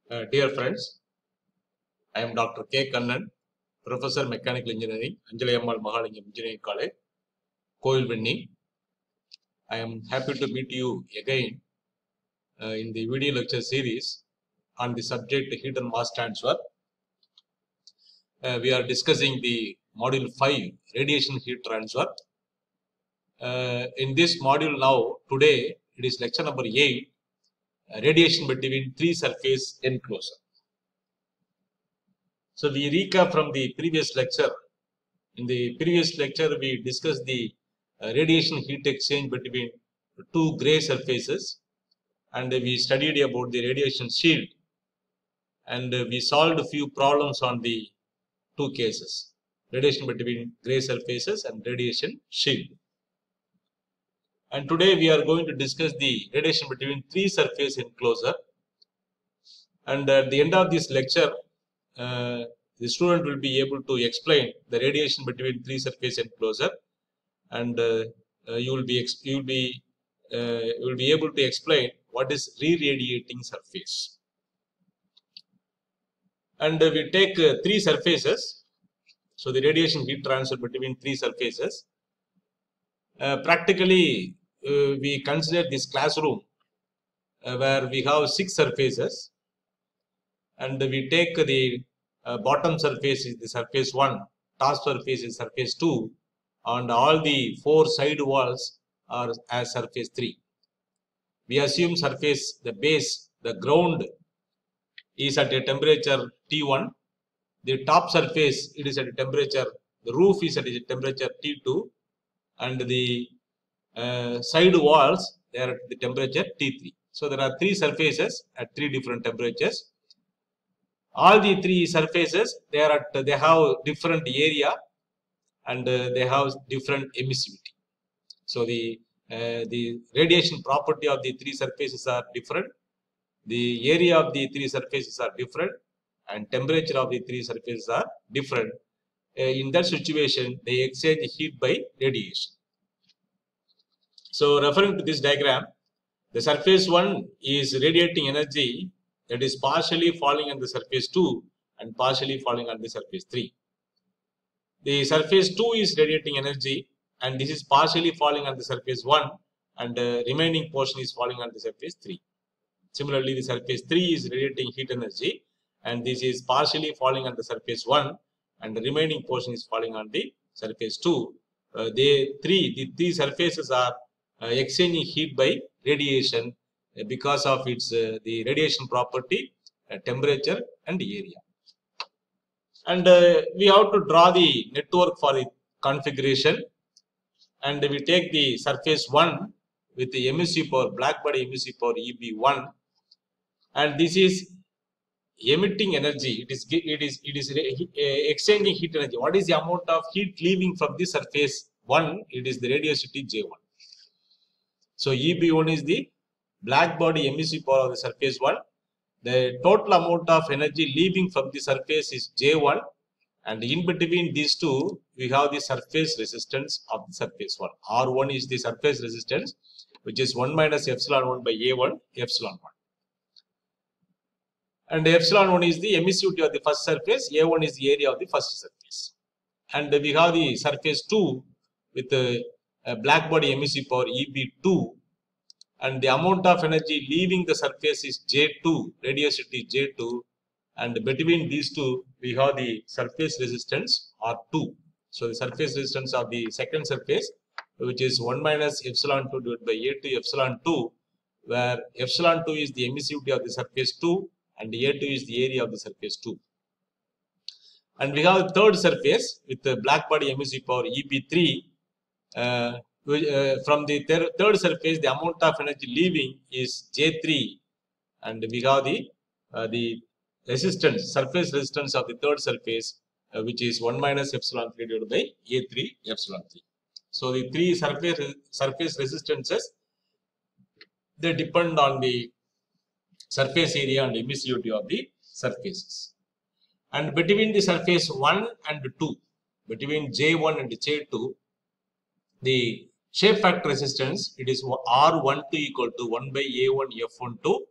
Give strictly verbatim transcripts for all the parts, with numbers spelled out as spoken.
Uh, dear friends, I am Doctor K. Kannan, Professor Mechanical Engineering, Anjalayammal Mahalingam Engineering College, Koilvenni. I am happy to meet you again uh, in the video lecture series on the subject heat and mass transfer. Uh, we are discussing the module five, radiation heat transfer. Uh, in this module now, today, it is lecture number eight, uh, radiation between three surface enclosure. So we recap from the previous lecture. In the previous lecture, we discussed the uh, radiation heat exchange between two gray surfaces, and we studied about the radiation shield, and uh, we solved a few problems on the two cases, radiation between gray surfaces and radiation shield. And today we are going to discuss the radiation between three surface enclosure. And at the end of this lecture, uh, the student will be able to explain the radiation between three surface enclosure, and uh, uh, you will be you will be uh, you will be able to explain what is re-radiating surface. And uh, we take uh, three surfaces. So the radiation heat transfer between three surfaces. Uh, practically, uh, we consider this classroom uh, where we have six surfaces, and we take the uh, bottom surface is the surface one, top surface is surface two, and all the four side walls are as surface three. We assume surface, the base, the ground is at a temperature T one. The top surface, it is at a temperature, the roof is at a temperature T two, and the uh, side walls, they are at the temperature T three. So there are three surfaces at three different temperatures. All the three surfaces, they are at, they have different area, and uh, they have different emissivity. So the uh, the radiation property of the three surfaces are different. The area of the three surfaces are different, and temperature of the three surfaces are different. Uh, in that situation, they exchange heat by radiation. So referring to this diagram, the surface one is radiating energy that is partially falling on the surface two and partially falling on the surface three. The surface two is radiating energy, and this is partially falling on the surface one, and the remaining portion is falling on the surface three. Similarly, the surface three is radiating heat energy, and this is partially falling on the surface one, and the remaining portion is falling on the surface two. Uh, they three the three surfaces are uh, exchanging heat by radiation uh, because of its uh, the radiation property, uh, temperature, and area. And uh, we have to draw the network for the configuration, and we take the surface one with the emissive power, black body emissive power E B one, and this is emitting energy. It is it is it is exchanging heat energy. What is the amount of heat leaving from the surface one? It is the radiosity J one. So E B one is the black body emissive power of the surface one. The total amount of energy leaving from the surface is J one, and in between these two, we have the surface resistance of the surface one. R one is the surface resistance, which is one minus epsilon one by A one, epsilon one. And epsilon one is the emissivity of the first surface, A one is the area of the first surface. And we have the surface two with the uh, black body emissive power E B two, and the amount of energy leaving the surface is J two, radiosity J two, and between these two, we have the surface resistance R two. So the surface resistance of the second surface, which is one minus epsilon two divided by A two epsilon two, where epsilon two is the emissivity of the surface two, and A two is the area of the surface two. And we have the third surface with the black body emissive power E B three. Uh, uh, from the thir third surface, the amount of energy leaving is J three, and we have the uh, the resistance, surface resistance of the third surface, uh, which is one minus epsilon three divided by A three epsilon three. So the three surface surface resistances, they depend on the surface area and emissivity of the surfaces. And between the surface one and two, between J one and J two, the shape factor resistance, it is R one two equal to one by A one F one two,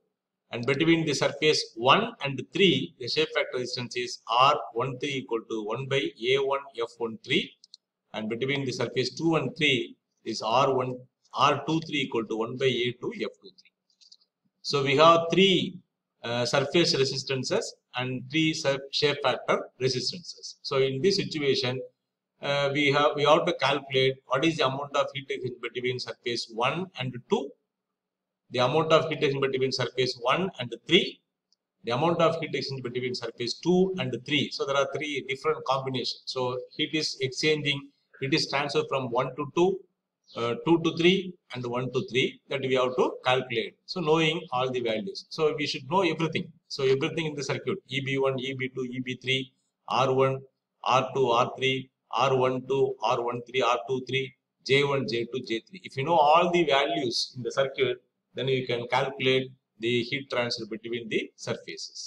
And between the surface one and three, the shape factor resistance is R thirteen equal to one by A one F thirteen, and between the surface two and three is R one R twenty-three equal to one by A two F twenty-three. So we have three uh, surface resistances and three shape factor resistances. So in this situation, uh, we have we have to calculate what is the amount of heat exchange between surface one and two, the amount of heat exchange between surface one and three, the amount of heat exchange between surface two and three. So there are three different combinations. So heat is exchanging, heat is transferred from one to two, uh, two to three, and one to three, that we have to calculate. So knowing all the values. So we should know everything. So everything in the circuit, E B one, E B two, E B three, R one, R two, R three, R twelve, R thirteen, R twenty-three, J one, J two, J three. If you know all the values in the circuit, then you can calculate the heat transfer between the surfaces.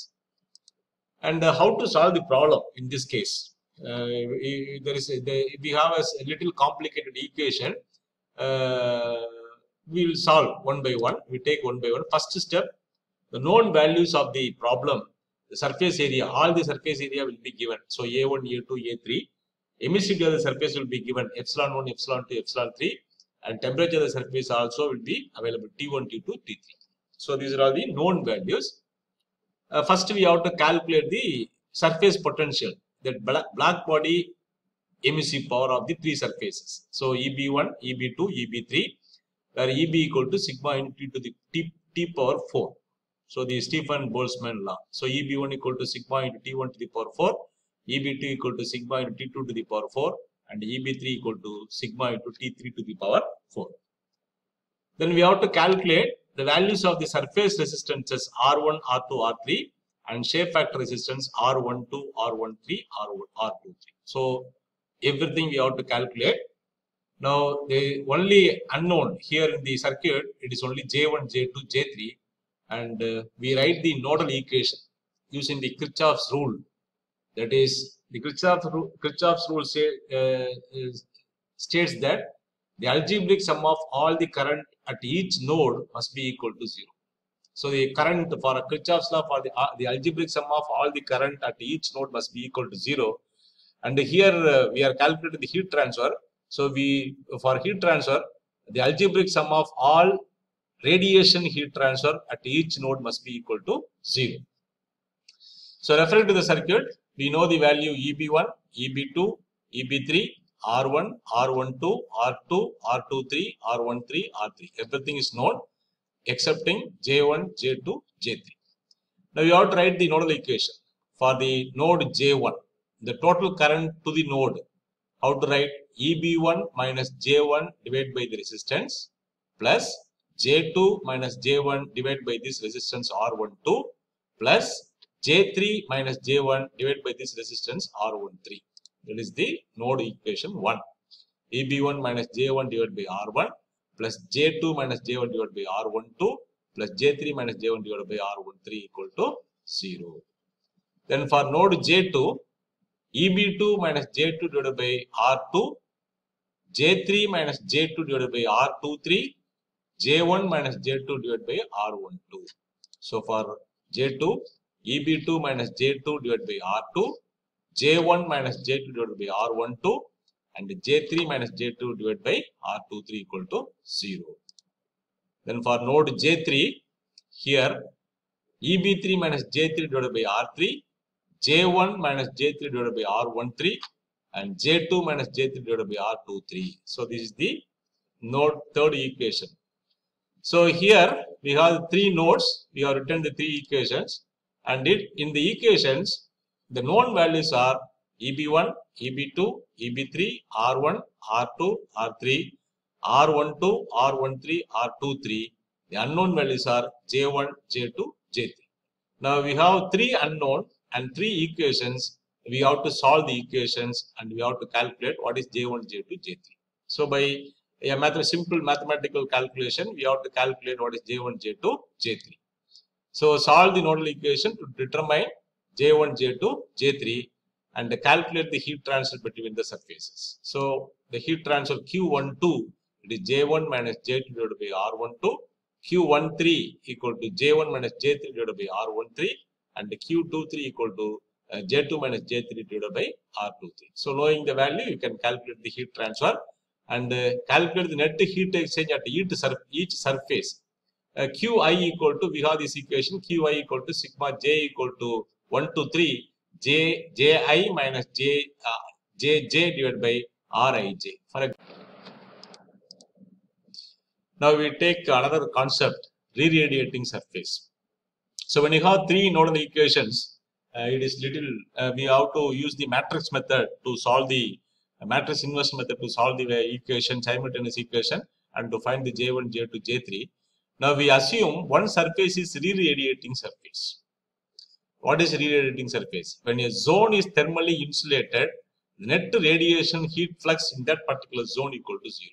And uh, how to solve the problem in this case? Uh, there is a, the, we have a, a little complicated equation. Uh, we will solve one by one. We take one by one. First step, the known values of the problem, the surface area, all the surface area will be given. So A one, A two, A three. Emissivity of the surface will be given epsilon one, epsilon two, epsilon three. And temperature of the surface also will be available T one, T two, T three. So these are all the known values. Uh, first we have to calculate the surface potential, that black, black body emissive power of the three surfaces. So E B one, E B two, E B three, where E B equal to sigma into T to the T, T power four. So the Stephen-Boltzmann law. So E B one equal to sigma into T one to the power four, E B two equal to sigma into T two to the power four, and E B three equal to sigma into T three to the power four. Then we have to calculate the values of the surface resistances R one, R two, R three, and shape factor resistance R twelve, R thirteen, R twenty-three. So everything we have to calculate. Now the only unknown here in the circuit, it is only J one, J two, J three, and uh, we write the nodal equation using the Kirchhoff's rule. That is, the Kirchhoff's rule, Kirchhoff's rule say, uh, is, states that the algebraic sum of all the current at each node must be equal to zero. So the current for a Kirchhoff's law, for the, uh, the algebraic sum of all the current at each node must be equal to zero. And here uh, we are calculating the heat transfer. So we, for heat transfer, the algebraic sum of all radiation heat transfer at each node must be equal to zero. So referring to the circuit, we know the value E B one, E B two, E B three, R one, R twelve, R two, R twenty-three, R thirteen, R three. Everything is known excepting J one, J two, J three. Now you have to write the nodal equation for the node J one. The total current to the node. How to write? E B one minus J one divided by the resistance plus J two minus J one divided by this resistance R twelve plus J three minus J one divided by this resistance R thirteen. That is the node equation one. E B one minus J one divided by R one plus J two minus J one divided by R twelve plus J three minus J one divided by R thirteen equal to zero. Then for node J two, E B two minus J two divided by R two, J three minus J two divided by R twenty-three, J one minus J two divided by R twelve. So for J two, E B two minus J two divided by R two, J one minus J two divided by R twelve, and J three minus J two divided by R twenty-three equal to zero. Then for node J three, here E B three minus J three divided by R three, J one minus J three divided by R thirteen, and J two minus J three divided by R twenty-three. So this is the node third equation. So here we have three nodes. We have written the three equations, and it in the equations the known values are E B one, E B two, E B three, R one, R two, R three, R twelve, R thirteen, R twenty-three. The unknown values are J one, J two, J three. Now we have three unknown and three equations. We have to solve the equations and we have to calculate what is J one, J two, J three. So by a math simple mathematical calculation, we have to calculate what is J one, J two, J three. So solve the nodal equation to determine J one, J two, J three and calculate the heat transfer between the surfaces. So the heat transfer Q twelve, it is J one minus J two divided by R twelve Q thirteen equal to J one minus J three divided by R thirteen and Q twenty-three equal to uh, J two minus J three divided by R twenty-three. So knowing the value, you can calculate the heat transfer and uh, calculate the net heat exchange at each, sur each surface. Uh, Qi equal to, we have this equation, Qi equal to sigma J equal to one to three J, Ji minus J, uh, Jj divided by Rij. For example, now we take another concept, re-radiating surface. So when you have three nodal equations, uh, it is little, uh, we have to use the matrix method to solve the uh, matrix inverse method to solve the equation, simultaneous equation, and to find the J one, J two, J three. Now we assume one surface is re-radiating surface. What is re-radiating surface? When a zone is thermally insulated, the net radiation heat flux in that particular zone equal to zero.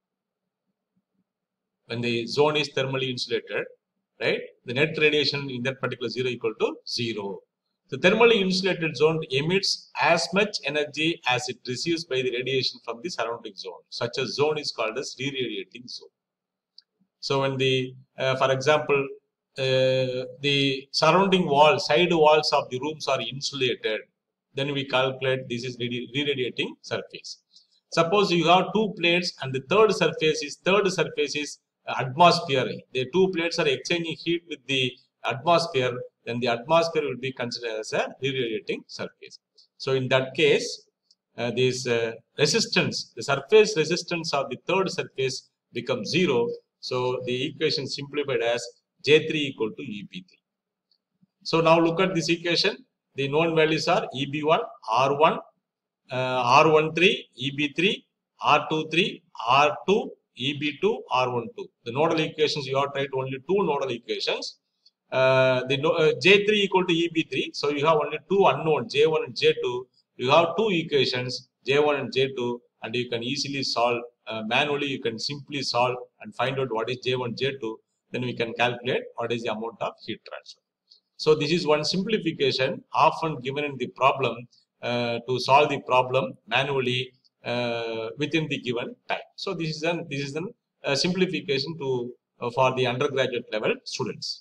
When the zone is thermally insulated, right, the net radiation in that particular zero equal to zero. The thermally insulated zone emits as much energy as it receives by the radiation from the surrounding zone. Such a zone is called as re-radiating zone. So when the, uh, for example, uh, the surrounding walls, side walls of the rooms are insulated, then we calculate this is re-radiating surface. Suppose you have two plates and the third surface is, third surface is atmosphere. The two plates are exchanging heat with the atmosphere, then the atmosphere will be considered as a re-radiating surface. So in that case, uh, this uh, resistance, the surface resistance of the third surface becomes zero. So the equation simplified as J three equal to E B three. So now look at this equation. The known values are E B one, R one, uh, R thirteen, E B three, R twenty-three, R two, E B two, R twelve. The nodal equations, you have tried only two nodal equations. Uh, the uh, J three equal to E B three. So you have only two unknown, J one and J two. You have two equations, J one and J two, and you can easily solve uh, manually. You can simply solve and find out what is J one, J two. Then we can calculate what is the amount of heat transfer. So this is one simplification often given in the problem uh, to solve the problem manually uh, within the given time. So this is an this is an uh, simplification to uh, for the undergraduate level students.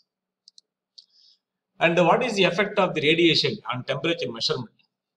And what is the effect of the radiation on temperature measurement?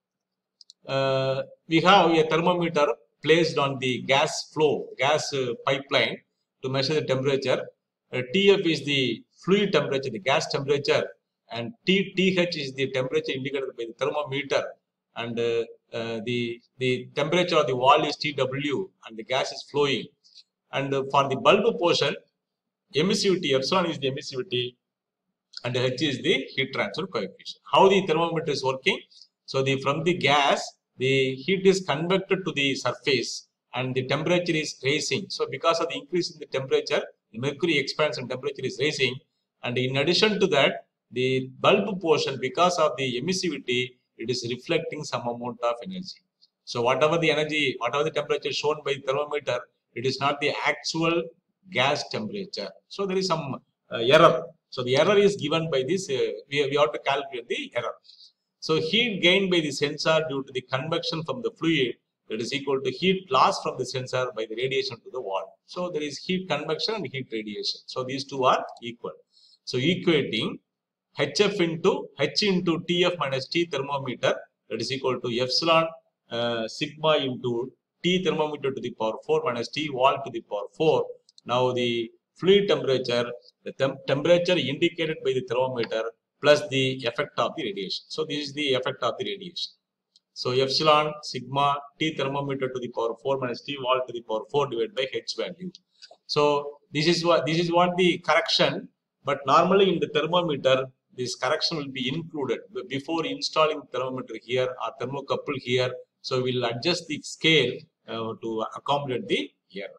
Uh, we have a thermometer placed on the gas flow, gas uh, pipeline to measure the temperature. Uh, T F is the fluid temperature, the gas temperature, and T, TH is the temperature indicated by the thermometer, and uh, uh, the, the temperature of the wall is T W, and the gas is flowing. And uh, for the bulb portion, emissivity, epsilon is the emissivity, and H is the heat transfer coefficient. How the thermometer is working? So the from the gas, the heat is convected to the surface and the temperature is rising. So because of the increase in the temperature, the mercury expands and temperature is rising. And in addition to that, the bulb portion, because of the emissivity, it is reflecting some amount of energy. So whatever the energy, whatever the temperature shown by the thermometer, it is not the actual gas temperature. So there is some uh, error. So the error is given by this, uh, we, we have to calculate the error. So heat gained by the sensor due to the convection from the fluid, that is equal to heat loss from the sensor by the radiation to the wall. So there is heat convection and heat radiation. So these two are equal. So equating H F into H into T F minus T thermometer, that is equal to epsilon uh, sigma into T thermometer to the power four minus T wall to the power four. Now the fluid temperature, the temp temperature indicated by the thermometer plus the effect of the radiation. So this is the effect of the radiation. So epsilon sigma T thermometer to the power four minus T wall to the power four divided by H value. So this is what this is what the correction. But normally in the thermometer, this correction will be included before installing thermometer here or thermocouple here. So we will adjust the scale uh, to accommodate the error.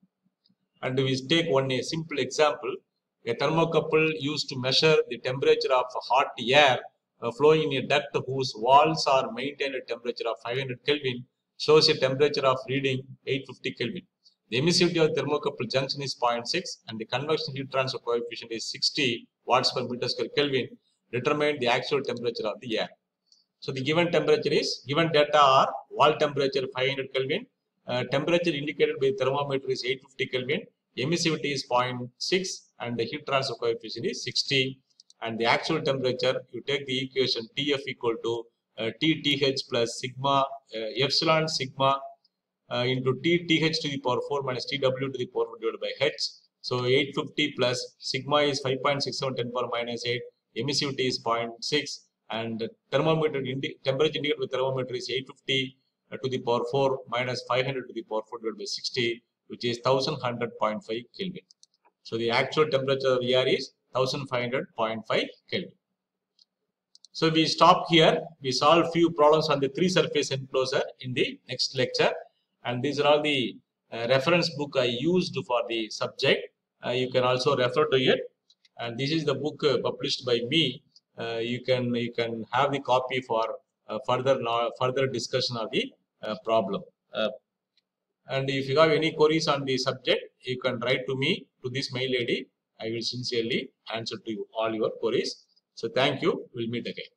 And we take one a simple example. A thermocouple used to measure the temperature of hot air uh, flowing in a duct whose walls are maintained at temperature of five hundred Kelvin shows a temperature of reading eight hundred fifty Kelvin. The emissivity of the thermocouple junction is zero point six and the convection heat transfer coefficient is sixty watts per meter square Kelvin. Determine the actual temperature of the air. So the given temperature is, given data are wall temperature five hundred Kelvin, uh, temperature indicated by the thermometer is eight hundred fifty Kelvin, emissivity is zero point six and the heat transfer coefficient is sixty, and the actual temperature, you take the equation T F equal to uh, T T H plus sigma uh, epsilon sigma uh, into T T H to the power four minus T W to the power four divided by H. So eight hundred fifty plus sigma is five point six seven ten power minus eight, emissivity is zero point six, and thermometer indi temperature indicated with thermometer is eight hundred fifty uh, to the power four minus five hundred to the power four divided by sixty, which is one thousand one hundred point five Kelvin. So the actual temperature of air is one thousand five hundred point five Kelvin. So we stop here. We solve few problems on the three surface enclosure in the next lecture. And these are all the uh, reference book I used for the subject. Uh, you can also refer to it. And this is the book uh, published by me. Uh, you can you can have the copy for uh, further further discussion of the uh, problem. Uh, and if you have any queries on the subject, you can write to me to this mail I D. I will sincerely answer to you all your queries. So thank you. We'll meet again.